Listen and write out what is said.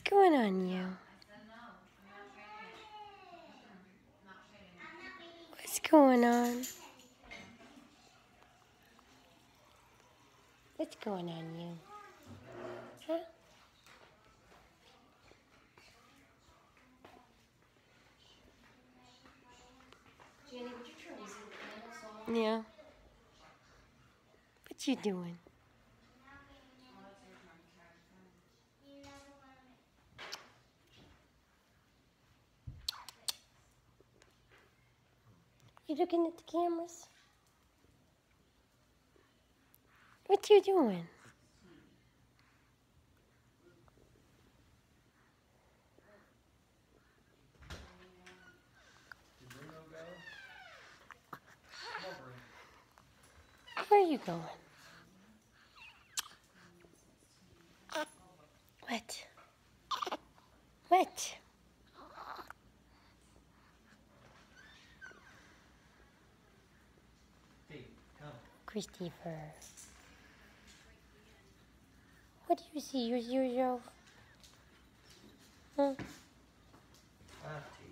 going on, you? What's going on? What's going on, you? Huh? Jenny, would you turn these little candles on? Yeah. What you doing? You looking at the cameras? What you doing? Where are you going? What? What? Christopher. What do you see? Yourself? Huh?